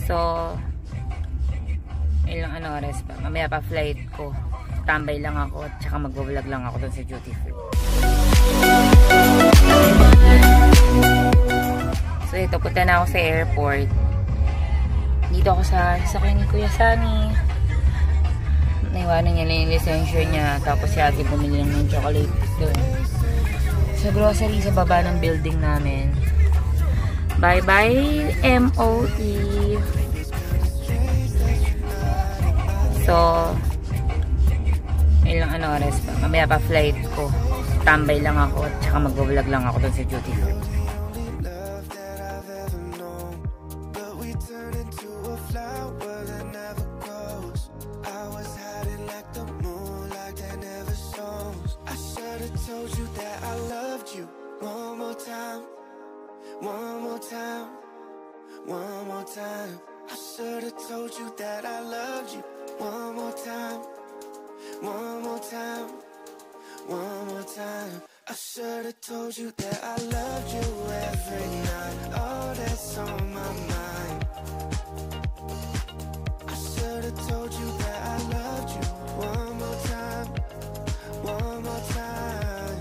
So, ilang oras pa. Mamaya pa flight ko. Tambay lang ako at saka mag-vlog lang ako dun sa duty free. So, ito, punta na ako sa airport. Dito ako sa sasakyan ni Kuya Sunny. Naiwanan niya na yung lisensya niya. Tapos si ate bumili lang ng chocolate doon. Sa grocery sa baba ng building namin. Bye-bye, MOE. So, ilang oras pa. Mamaya pa flight ko. Tambay lang ako at saka mag-vlog lang ako dun sa duty free. One more time. I should have told you that I loved you. One more time. One more time. One more time. I should have told you that I loved you every night. Oh, that's on my mind. I should have told you that I loved you. One more time. One more time.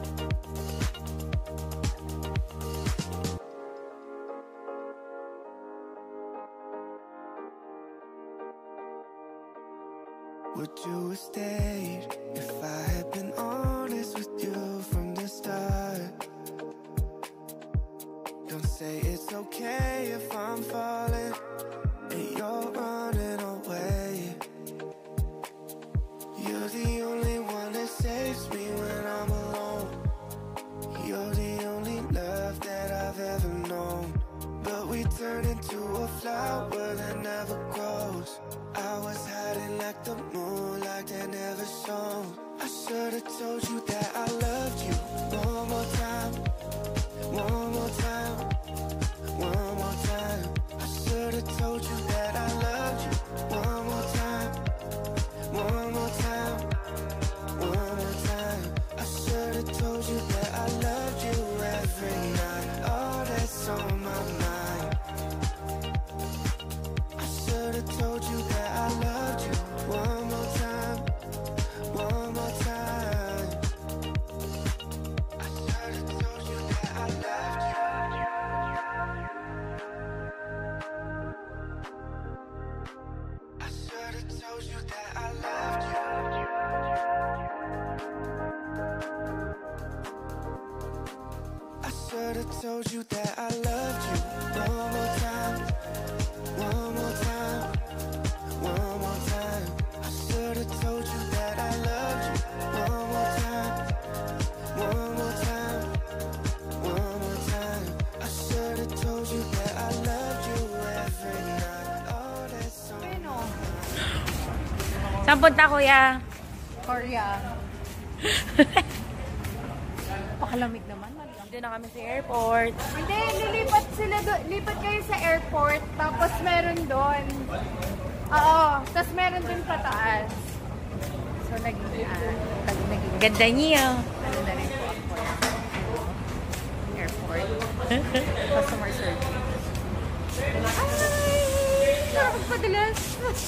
Would you have stayed if I had been honest with you from the start? Don't say it's okay if I'm falling and you're running away. You're the only one that saves me when I'm alone. You're the only love that I've ever known. But we turned into a flower that never grows. I was hiding like the moonlight that never shone. I should have told you that I loved you. One more time. One more time. One more time. I should have told you that I loved you. One more time. One more time. One more time. I should have told you that I loved you every night. Oh, that's on my mind. I should have told you that I loved you. One more time. One more time. I should have told you that I loved you. I should have told you that I loved you. I should have told you that I loved you. One more time. One more time. One more time. I should have told you that I loved you. One more time. One more time. One more time. I should have told you that I loved you every night. Oh, that's so. Saan punta, Kuya? Korea. Pakalamig naman. Dito na kami sa airport. Hindi, lilipat sila lipat kayo sa airport, tapos meron doon. Oo, tapos meron din pataas. So, naging Ganda niya. ano na rin po ako. Airport. Customer service. Ay! Nakakapadalas.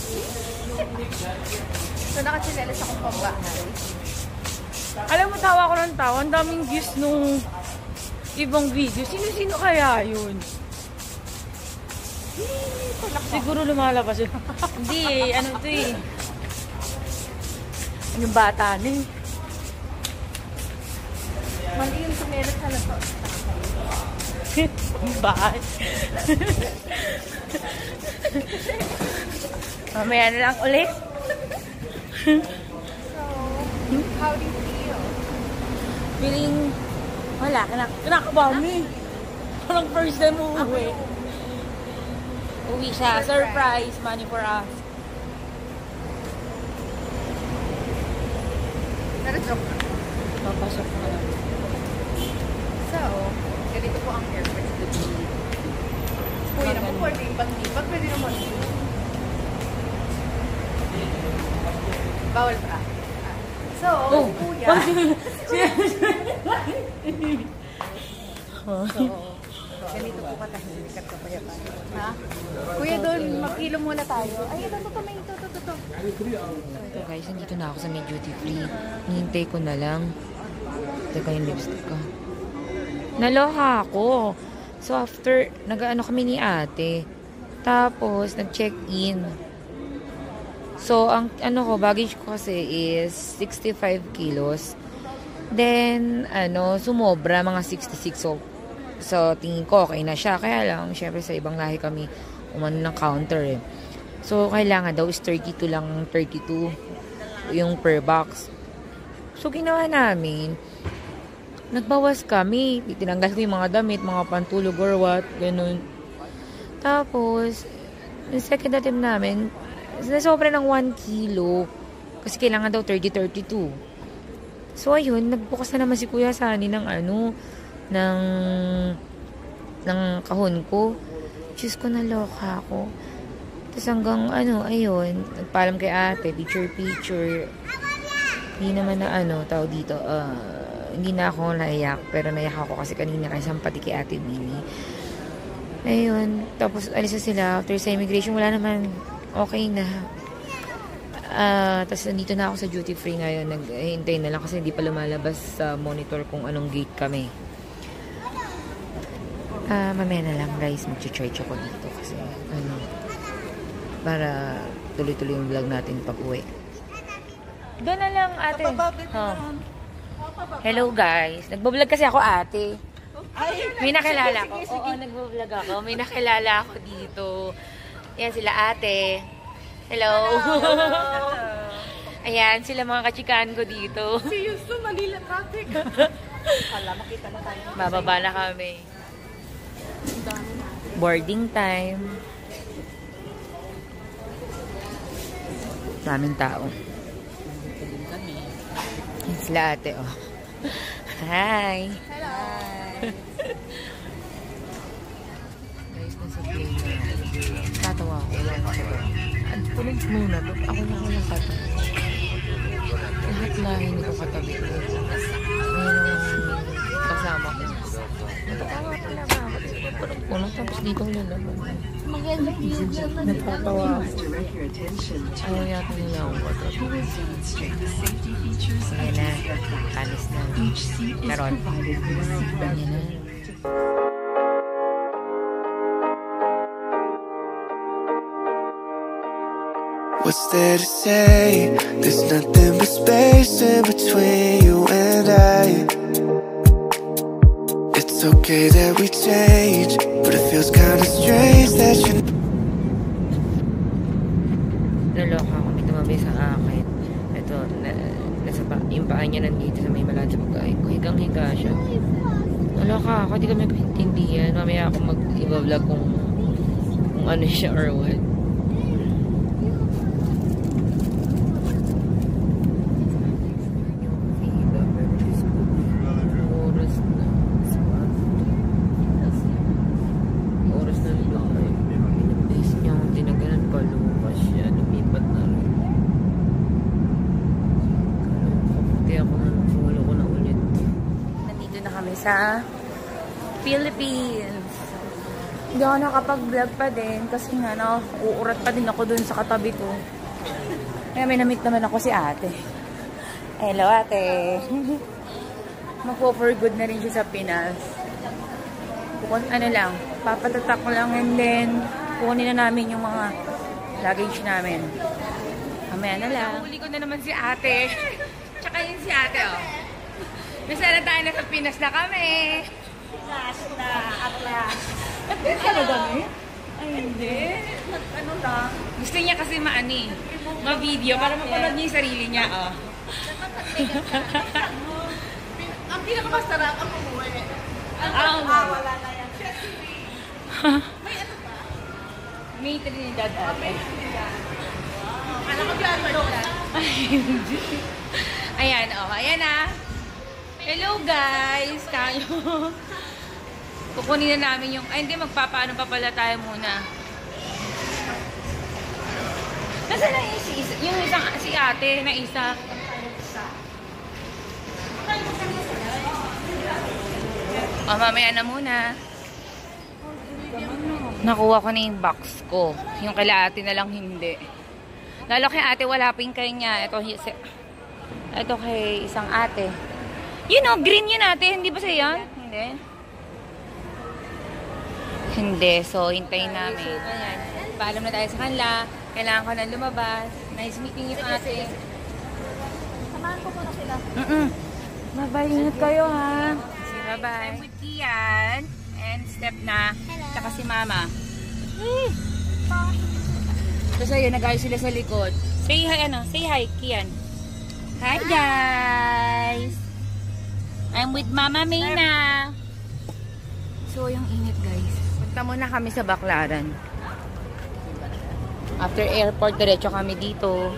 So, nakatsinelas akong pambahay. Alam mo, tawa ko ng tawa. Ang daming views nung ibang video. Sino-sino kaya yun? Siguro lumalabas yun. Hindi eh. Ano ito eh. Yung bata na eh. Mali yung tsinelas na to. Bakit? Mamaya na lang ulit. So, how do you feel? Feeling, wala, kinakabami. Parang first time uuwi. Uwi siya. Surprise. Money for us. Pero joke na. Papasok na lang. So, ganito po ang airport sa Dubai. Kuya naman po, lipat-lipat. Pwede naman. Bawal pa. So, kuya. So, ganito po katahimik at kapayapan. Ha? Kuya doon Hilo muna tayo. Ay, ito. Ito guys, nandito na ako sa may duty free. Hihintay ko na lang. Teka yung lipstick ko. Naloka ako. So after, nag-ano kami ni ate. Tapos, nag-check-in. So, ang ano ko, baggage ko kasi is 65 kilos. Then, sumobra mga 66. So, tingin ko, okay na siya. Kaya lang, syempre sa ibang lahi kami umano ng counter eh. So, kailangan daw is 32 lang, 32 yung per box. So, ginawa namin, nagbawas kami. Tinanggal ko yung mga damit, mga pantulog or what, ganun. Tapos, yung second attempt namin, nasobra ng 1 kilo. Kasi kailangan daw 30-32. So, ayun, nagbukas na naman si Kuya Sani ng ng kahon ko. Diyos ko, naloka ako. Tapos hanggang ayun, nagpaalam kay ate, picture. Hindi naman na tao dito, hindi na ako naiyak, pero naiyak ako kasi kanina kasi pati kay ate Billy. Ayun, tapos alis na sila, after sa immigration, wala naman, okay na. Tapos nandito na ako sa duty free ngayon, naghihintay na lang kasi hindi pa lumalabas sa monitor kung anong gate kami. Mamaya na lang guys, mag-charge ako dito kasi para tuloy-tuloy yung vlog natin pag uwi. Doon na lang ate. Hello guys, nagbablog kasi ako ate. May nakilala ko. Oo, nagbablog ako. May nakilala ako dito. Ayan sila ate. Hello. Ayan sila mga kachikaan ko dito. Si Yusto, Manila traffic. Hala, makita na tayo. Bababa na kami. Boarding time. Daming tao. Yan sila ate, oh. Hi! Hello! Guys, nasa plane na. Tatawa ako. Punong muna to. Ako lang katabi. Lahat lahin ko katabi ko. Ngayon kasama ko. Natatawa talaga ako. Punong tapos dito ang lalaban. Natatawa ako. Ayaw yata nila akong katabi. Ayan na. Alis na. Karon. Ayan na. What's there to say? There's nothing but space in between you and I. It's okay that we change, but it feels kinda strange that you. Naloka ako, may tumabi sa akin. Ito, yung paa niya nandito sa may malad sa pagkain ko. Higang-higa siya. Naloka ako, di kami paintindihan. Mamaya ako mag-i-vlog kung ano siya or what. Sa Philippines. Hindi ako nakapag-vlog pa din kasi nga uurat pa din ako dun sa katabi ko. Kaya may na-meet naman ako si ate. Hello ate. Magpo-for good na rin siya sa Pinas. Papatatak ko lang and then kukunin na namin yung mga luggage namin. Mamaya na lang. Huli ko na naman si ate. Tsaka yun si ate Nasa na tayo, nasa Pinas na kami. Pinas na, at last. Nag-pinas ka na dami? Ay, hindi. Ano lang? Gusto niya kasi ma-video para mapanood niya yung sarili niya, Ang pinakamasarap ang umuwi. Wala na yan. May ano ba? May Trinidad ate. May Trinidad. Alam ko dyan, Ay, hindi. Ayan, ayan Hello guys! Kayo. Kukunin na namin yung... Ay, hindi. Magpapaano pa pala tayo muna. Nasaan na yung isang si ate na isa? Mamaya na muna. Nakuha ko na yung box ko. Yung kala ate na lang hindi. Lalo kay ate wala pa yung kanya. Ito kay isang ate. You know, green yun ate. Hindi ba sa'yo yan? Hindi. Hindi. So, hintayin namin. So, ayan. Paalam na tayo sa kanila. Kailangan ko na lumabas. Nice meeting you ate. Samahan ko muna sila. Bye-bye. Ingat kayo ha. Bye-bye. I'm with Kian. And Step na. Tsaka si Mama. Tapos ayun, nag-ayos sila sa likod. Say hi, Say hi, Kian. Hi, guys! I'm with Mama Mayna. So, yung init, guys. Punta muna kami sa Baclaran. After airport, diretso kami dito.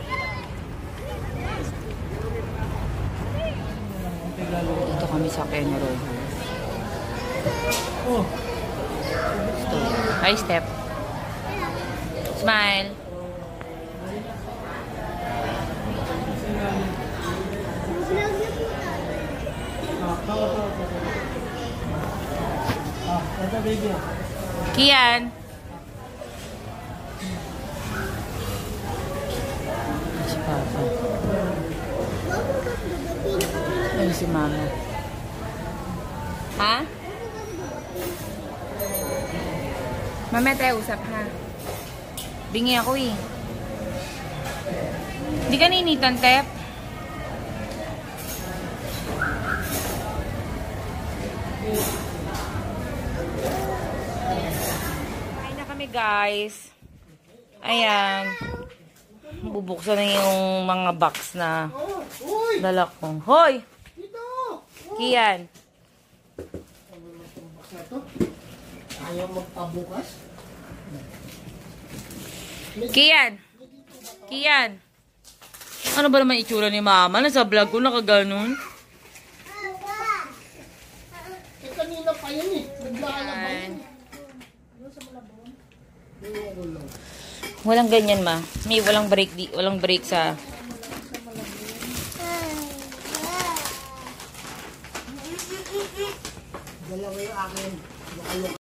Dito kami sa Kenro. Hi, Step. Smile. Kian. Si Papa. Ay, si Mama. Ha? Mamaya tayo usap ha. Bingi ako eh. Hindi ka ninitan, Tep? Kain na kami guys. Ayan. Bubuksan na yung mga box na dala ko. Hoy! Kian. Ayaw magpabukas? Kian! Kian! Ano ba naman itsura ni Mama? Nasa vlog ko nakaganon. Eh, kanina pa yun eh. Naglalabay yun eh. Walang ganyan, Ma. May walang break sa... Dalawa yung akin.